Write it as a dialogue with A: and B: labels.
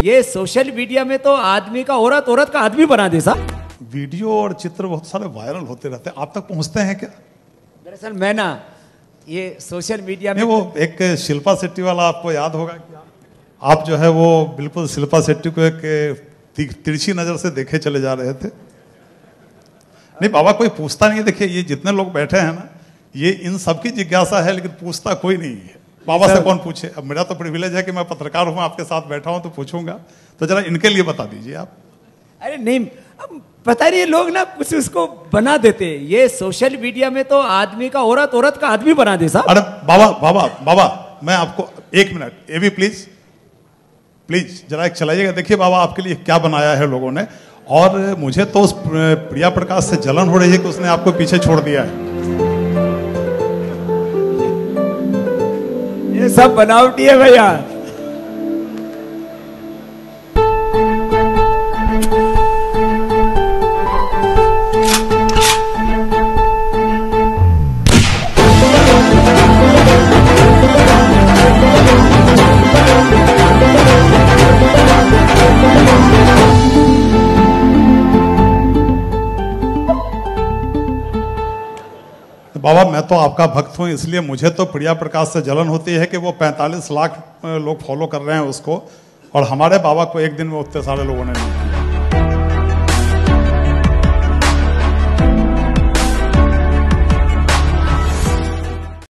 A: ये social media में तो आदमी का औरत, औरत का आदमी बना दे साहब।
B: वीडियो और चित्र बहुत सारे वायरल होते रहते हैं, आप तक पहुंचते हैं क्या?
A: दरअसल मैं ना ये सोशल मीडिया में
B: वो एक शिल्पा शेट्टी वाला आपको याद होगा क्या? आप जो है वो बिल्कुल शिल्पा शेट्टी को एक तिरछी नजर से देखे चले जा रहे थे। नहीं बाबा, कोई पूछता नहीं है। देखिए ये जितने लोग बैठे हैं ना, ये इन सबकी जिज्ञासा है, लेकिन पूछता कोई नहीं है। बाबा से कौन पूछे? अब मेरा तो प्रिविलेज है कि मैं पत्रकार हूं, आपके साथ बैठा हूं तो पूछूंगा। तो जरा इनके लिए बता दीजिए आप।
A: अरे नहीं, पता नहीं लोग ना कुछ उसको बना देते। ये सोशल मीडिया में तो आदमी का औरत, औरत का आदमी बना दे साहब।
B: अरे बाबा बाबा बाबा, मैं आपको एक मिनट, ये भी प्लीज प्लीज जरा एक चलाइएगा। देखिए बाबा आपके लिए क्या बनाया है लोगों ने, और मुझे तो उस प्रिया प्रकाश से जलन हो रही है कि उसने आपको पीछे छोड़ दिया है।
A: ये सब बनावटी है भैया।
B: बाबा मैं तो आपका भक्त हूं, इसलिए मुझे तो प्रिया प्रकाश से जलन होती है कि वो 45 लाख लोग फॉलो कर रहे हैं उसको, और हमारे बाबा को एक दिन में उतने सारे लोगों ने नहीं।